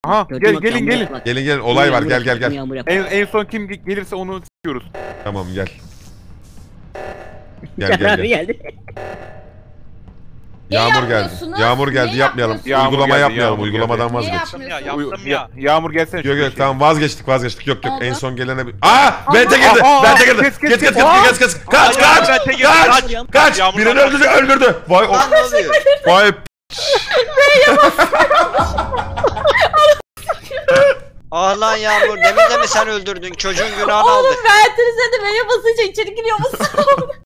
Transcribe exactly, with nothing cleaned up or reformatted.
Aha Gördün gel bak, gelin yağmur gelin. yapma. Gelin gelin olay var Yağmur gel gel yapma, gel. yağmur yapma. En, en son kim gelirse onu s**yoruz. Tamam gel. Gel gel Abi gel. geldi. Yağmur geldi. yapıyorsunuz? Yağmur geldi Ne yapmayalım. yapıyorsunuz? Yağmur Uygulama geldi, yapmayalım. yağmur Uygulamadan geldi. Niye vazgeç. yapmıyorsunuz? Ya yaptım ya. Yağmur gelsene. Yok yok tamam vazgeçtik vazgeçtik. Yok yok en Oldu. son gelene bir... Aa! Vente girdi. Aa, aa, Vente girdi. kes, kes, Geç geç kes. geç geç geç. Kaç Aa, kaç. vente girdi, Kaç. kaç. Kaç. Yağmur Birini var. öldürdü öldürdü. Vay o. Lan ne oluyor? Vay. Ah lan Yağmur, demin de mi sen öldürdün? Çocuğun günahını aldık. Oğlum verdiniz hadi B'ye basınca içeri giriyor musun?